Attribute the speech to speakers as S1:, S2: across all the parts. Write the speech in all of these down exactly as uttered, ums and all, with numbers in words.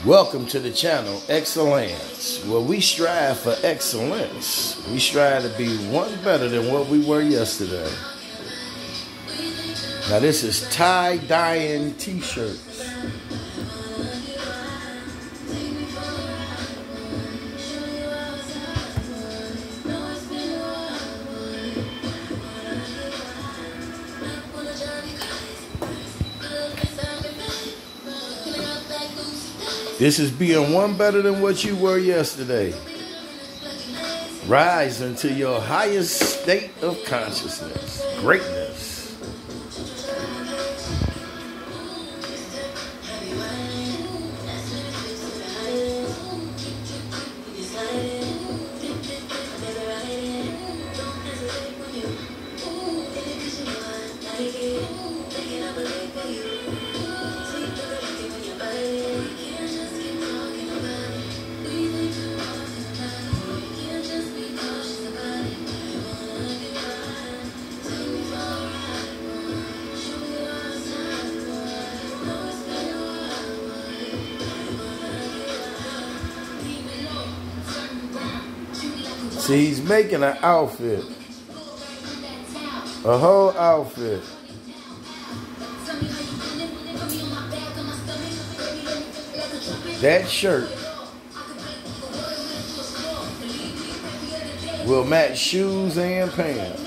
S1: Welcome to the channel, Excellence, where we strive for excellence. We strive to be one better than what we were yesterday. Now this is tie-dyeing t-shirts. This is being one better than what you were yesterday. Rise into your highest state of consciousness. Greatness. See, he's making an outfit. A whole outfit. That shirt will match shoes and pants.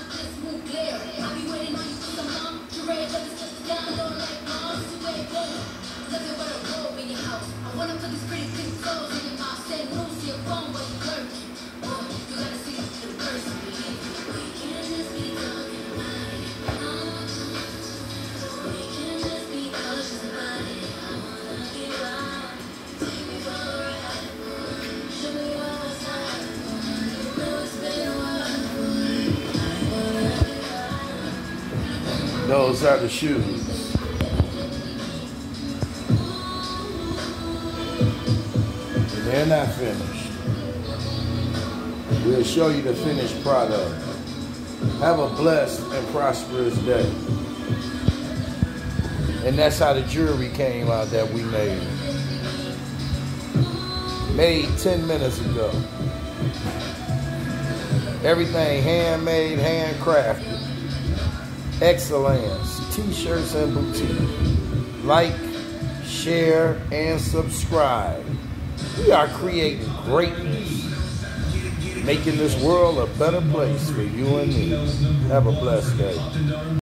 S1: Those are the shoes. And they're not finished. We'll show you the finished product. Have a blessed and prosperous day. And that's how the jewelry came out that we made. Made ten minutes ago. Everything handmade, handcrafted. Excellence, t-shirts and boutique. Like, share, and subscribe. We are creating greatness, making this world a better place for you and me. Have a blessed day.